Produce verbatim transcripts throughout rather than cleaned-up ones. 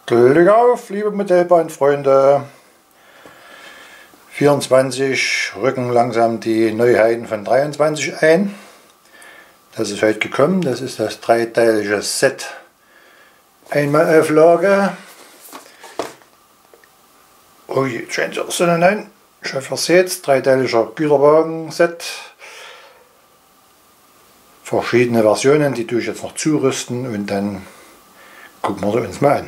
Glück auf, liebe Modellbahnfreunde. vierundzwanzig rücken langsam die Neuheiten von dreiundzwanzig ein. Das ist heute gekommen, das ist das dreiteilige Set Einmalauflage. Oh je, scheint es so nein, schon verseht, dreiteiliger Güterwagen-Set. Verschiedene Versionen, die tue ich jetzt noch zurüsten und dann gucken wir sie uns mal an.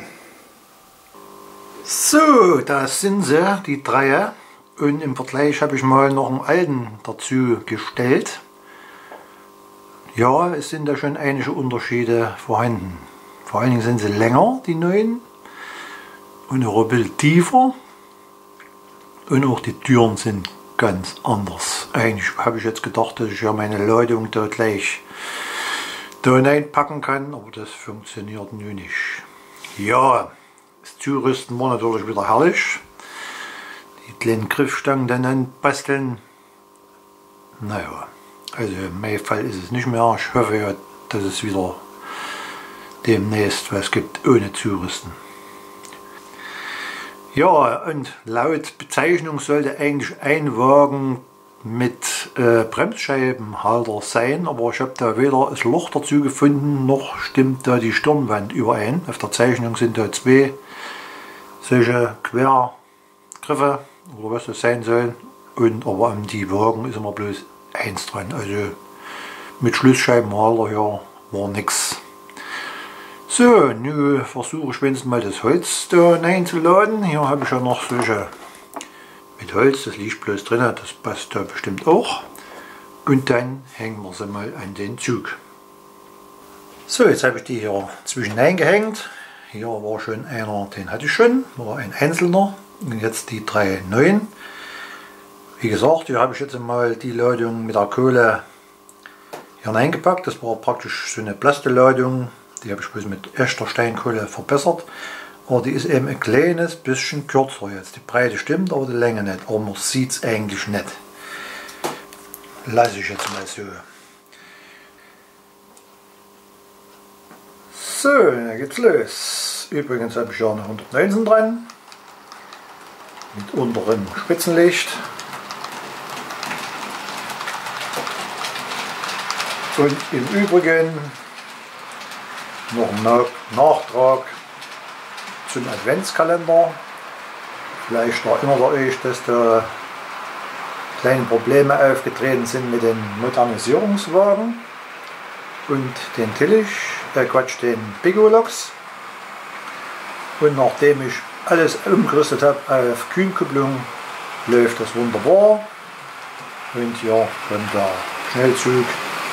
So, da sind sie, die drei. Und im Vergleich habe ich mal noch einen alten dazu gestellt. Ja, es sind da schon einige Unterschiede vorhanden. Vor allen Dingen sind sie länger, die neuen. Und auch ein bisschen tiefer. Und auch die Türen sind ganz anders. Eigentlich habe ich jetzt gedacht, dass ich ja meine Ladung da gleich da hineinpacken kann, aber das funktioniert nun nicht. Ja, das Zurüsten war natürlich wieder herrlich. Die kleinen Griffstangen dann anbasteln. Naja, also in meinem Fall ist es nicht mehr. Ich hoffe ja, dass es wieder demnächst was gibt ohne Zurüsten. Ja, und laut Bezeichnung sollte eigentlich ein Wagen mit äh, Bremsscheibenhalter sein, aber ich habe da weder das Loch dazu gefunden, noch stimmt da die Stirnwand überein. Auf der Zeichnung sind da zwei solche Quergriffe oder was das sein soll, und aber an die Wagen ist immer bloß eins dran. Also mit Schlussscheibenhalter hier war nichts. So, nun versuche ich wenigstens mal das Holz da hineinzuladen. Hier habe ich ja noch solche mit Holz, das liegt bloß drin, das passt da bestimmt auch. Und dann hängen wir sie mal an den Zug. So, jetzt habe ich die hier zwischen eingehängt. Hier war schon einer, den hatte ich schon, war ein einzelner. Und jetzt die drei neuen. Wie gesagt, hier habe ich jetzt mal die Ladung mit der Kohle hier hineingepackt. Das war praktisch so eine Plasteladung. Die habe ich bloß mit echter Steinkohle verbessert. Aber die ist eben ein kleines bisschen kürzer jetzt. Die Breite stimmt, aber die Länge nicht. Aber man sieht es eigentlich nicht. Lasse ich jetzt mal so. So, dann geht's los. Übrigens habe ich ja eine hundertneunzehn dran. Mit unterem Spitzenlicht. Und im Übrigen noch ein Nachtrag zum Adventskalender. Vielleicht erinnert ihr euch, dass da kleine Probleme aufgetreten sind mit den Modernisierungswagen und den Tillich, äh Quatsch, den Piggoloks. Und nachdem ich alles umgerüstet habe auf Kühnkupplung, läuft das wunderbar. Und hier kommt der Schnellzug.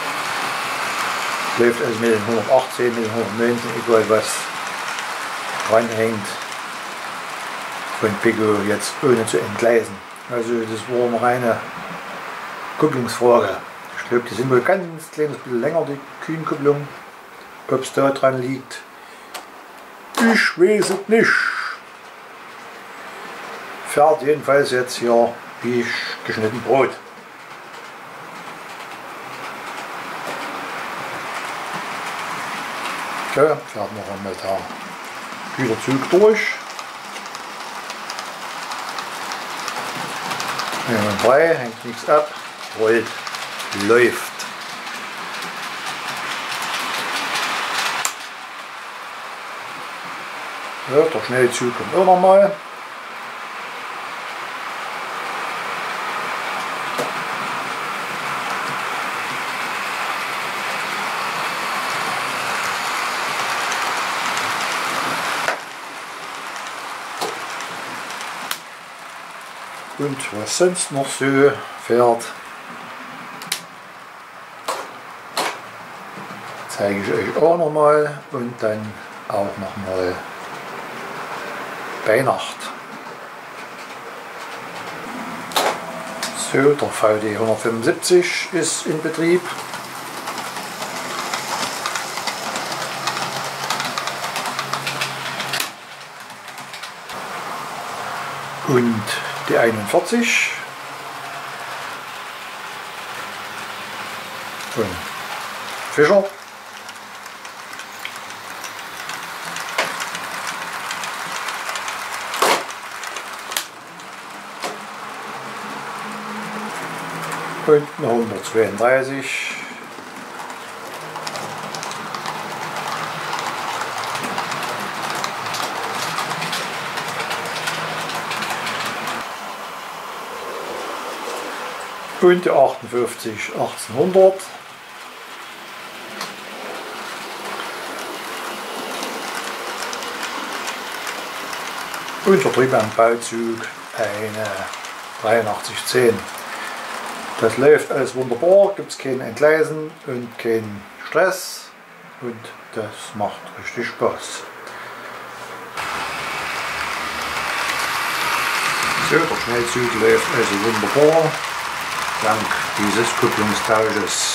Läuft also mit den hundertachtzehn, mit den hundertneunzehn, egal was dranhängt, von Piggo jetzt ohne zu entgleisen. Also das war eine reine Kupplungsfrage. Ich glaube, die sind wohl ganz kleines bisschen länger, die Kühnkupplung. Ob es da dran liegt, ich weiß es nicht. Fährt jedenfalls jetzt hier wie geschnitten Brot. So, fährt noch einmal der Güterzug durch. Nummer drei, hängt nichts ab, rollt, läuft. Ja, der Schnellzug kommt auch nochmal. Und was sonst noch so fährt, zeige ich euch auch nochmal und dann auch nochmal bei Nacht. So, der V D hundertfünfundsiebzig ist in Betrieb. Und die einundvierzig von Fischer und eine hundertzweiunddreißig. Und die achtundfünfzig achtzehnhundert. Und Vertrieb am Bauzug eine dreiundachtzig zehn. Das läuft alles wunderbar, gibt es kein Entgleisen und keinen Stress und das macht richtig Spaß. So, der Schnellzug läuft also wunderbar dank dieses Kupplungstausches.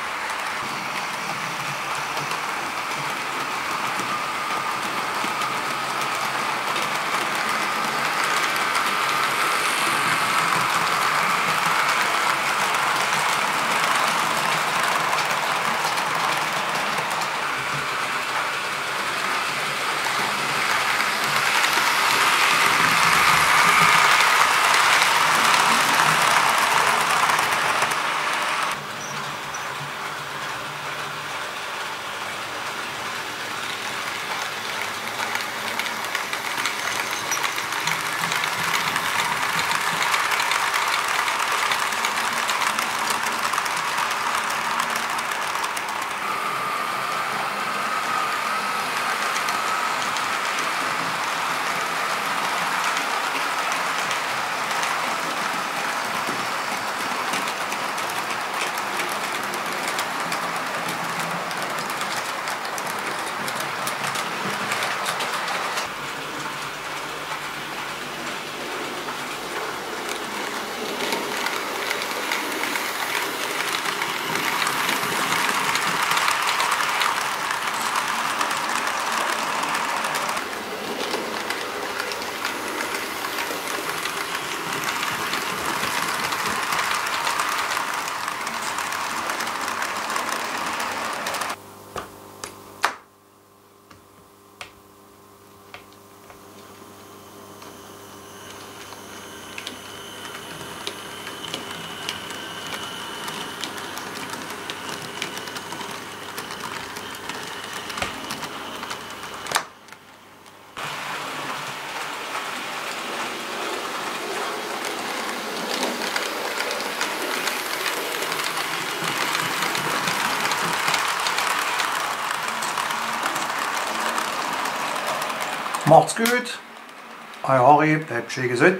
Macht's gut, euer Harry, bleibt schön gesund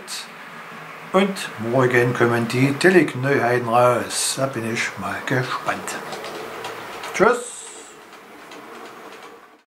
und morgen kommen die Telekom-Neuheiten raus. Da bin ich mal gespannt. Tschüss!